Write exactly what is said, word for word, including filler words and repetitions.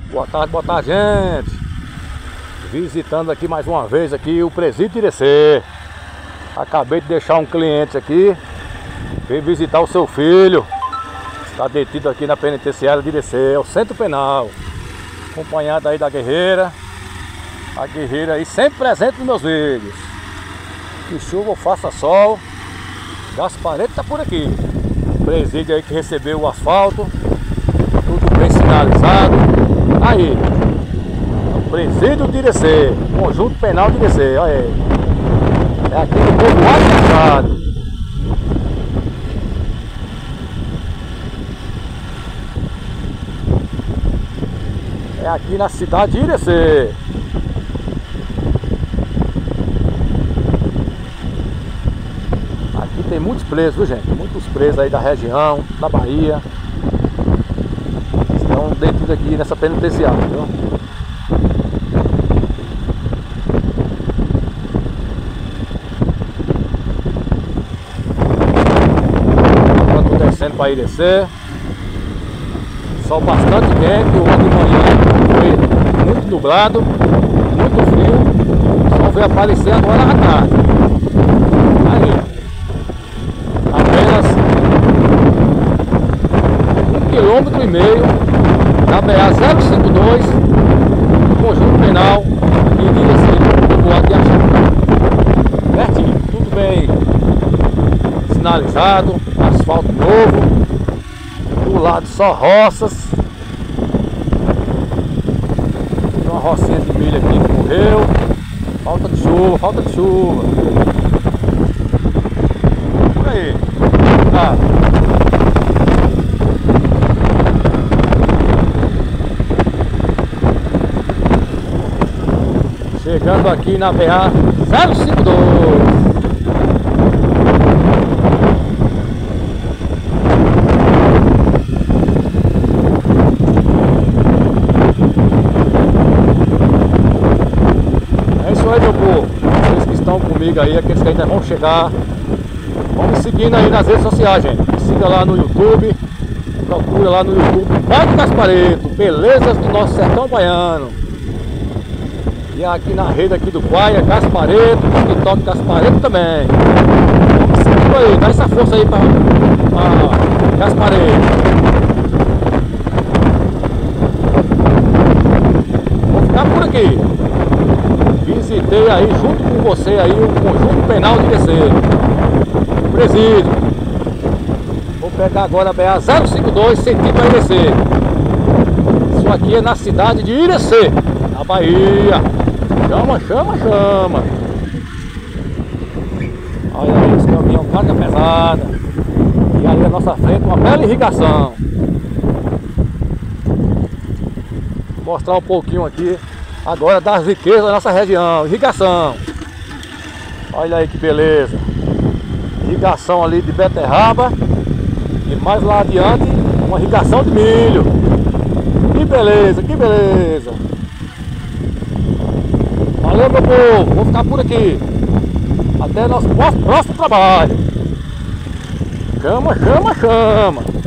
Boa tarde, boa tarde, gente. Visitando aqui mais uma vez aqui o Presídio de Irecê. Acabei de deixar um cliente aqui. Veio visitar o seu filho. Está detido aqui na penitenciária de Irecê, é o Centro Penal. Acompanhado aí da guerreira. A guerreira aí sempre presente nos meus vídeos. Que chuva ou faça sol, Gaspareto está por aqui. Presídio aí que recebeu o asfalto, tudo bem sinalizado. Aí, o Presídio de Irecê, Conjunto Penal de Irecê, olha aí. É aqui no povoado fechado. É aqui na cidade de Irecê. Aqui tem muitos presos, viu, gente? Muitos presos aí da região, da Bahia. Estão dentro aqui nessa penitenciária, viu? Agora estou descendo para Irecê. Sol bastante quente, o ano de manhã foi muito nublado, muito frio. O sol veio aparecer agora à tarde. Aí, apenas um quilômetro e meio da B A zero cinco dois do Conjunto Penal aqui de Irecê, do povoado de Axé. Pertinho, tudo bem sinalizado, asfalto novo, do lado só roças. Tem uma rocinha de milho aqui que morreu. Falta de chuva, falta de chuva. Por aí. Tá. Chegando aqui na B A zero cinco dois. É isso aí, meu povo. Vocês que estão comigo aí, aqueles que ainda vão chegar, vão me seguindo aí nas redes sociais, gente. Me siga lá no YouTube. Procura lá no YouTube Pai do Gaspareto, belezas do nosso sertão baiano. E aqui na rede aqui do Pai é Gaspareto, no TikTok Gaspareto também. Vamos seguindo aí, dá essa força aí pra, pra Gaspareto. Vou ficar por aqui. Visitei aí junto com você aí o Conjunto Penal de Irecê, o Presídio. Vou pegar agora a B A zero cinco dois sentido para Irecê. Isso aqui é na cidade de Irecê, na Bahia. Chama, chama, chama. Olha aí esse caminhão, carga pesada. E ali à nossa frente uma bela irrigação. Vou mostrar um pouquinho aqui agora das riquezas da nossa região. Irrigação. Olha aí que beleza. Irrigação ali de beterraba. E mais lá adiante uma irrigação de milho. Que beleza, que beleza. Valeu, meu povo, vou ficar por aqui. Até nosso próximo trabalho. Chama, chama, chama.